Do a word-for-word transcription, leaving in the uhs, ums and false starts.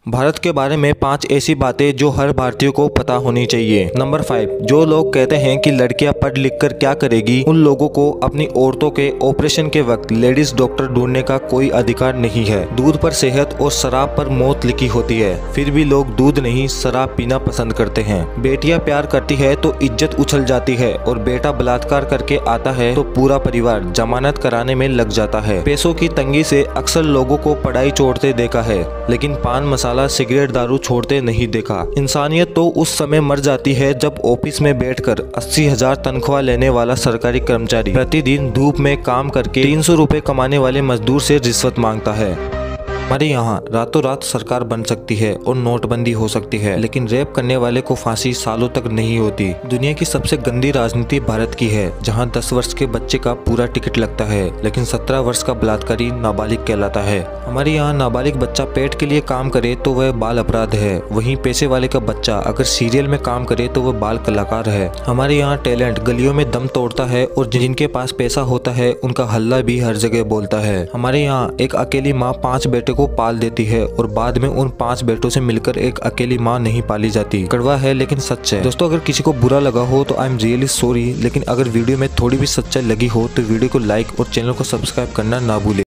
भारत के बारे में पांच ऐसी बातें जो हर भारतीय को पता होनी चाहिए। नंबर फाइव, जो लोग कहते हैं कि लड़कियां पढ़ लिख कर क्या करेगी, उन लोगों को अपनी औरतों के ऑपरेशन के वक्त लेडीज डॉक्टर ढूंढने का कोई अधिकार नहीं है। दूध पर सेहत और शराब पर मौत लिखी होती है, फिर भी लोग दूध नहीं शराब पीना पसंद करते हैं। बेटियां प्यार करती है तो इज्जत उछल जाती है और बेटा बलात्कार करके आता है तो पूरा परिवार जमानत कराने में लग जाता है। पैसों की तंगी से अक्सर लोगों को पढ़ाई छोड़ते देखा है, लेकिन पान मसाला सिगरेट दारू छोड़ते नहीं देखा। इंसानियत तो उस समय मर जाती है जब ऑफिस में बैठकर अस्सी हजार तनख्वाह लेने वाला सरकारी कर्मचारी प्रतिदिन धूप में काम करके तीन सौ रुपए कमाने वाले मजदूर से रिश्वत मांगता है। हमारे यहाँ रातों रात सरकार बन सकती है और नोटबंदी हो सकती है, लेकिन रेप करने वाले को फांसी सालों तक नहीं होती। दुनिया की सबसे गंदी राजनीति भारत की है, जहाँ दस वर्ष के बच्चे का पूरा टिकट लगता है, लेकिन सत्रह वर्ष का बलात्कारी नाबालिग कहलाता है। हमारे यहाँ नाबालिग बच्चा पेट के लिए काम करे तो वह बाल अपराध है, वहीं पैसे वाले का बच्चा अगर सीरियल में काम करे तो वह बाल कलाकार है। हमारे यहाँ टैलेंट गलियों में दम तोड़ता है और जिनके पास पैसा होता है उनका हल्ला भी हर जगह बोलता है। हमारे यहाँ एक अकेली माँ पांच बेटे को पाल देती है और बाद में उन पांच बेटों से मिलकर एक अकेली माँ नहीं पाली जाती। कड़वा है लेकिन सच है। दोस्तों, अगर किसी को बुरा लगा हो तो आई एम रियली सॉरी, लेकिन अगर वीडियो में थोड़ी भी सच्चाई लगी हो तो वीडियो को लाइक और चैनल को सब्सक्राइब करना ना भूले।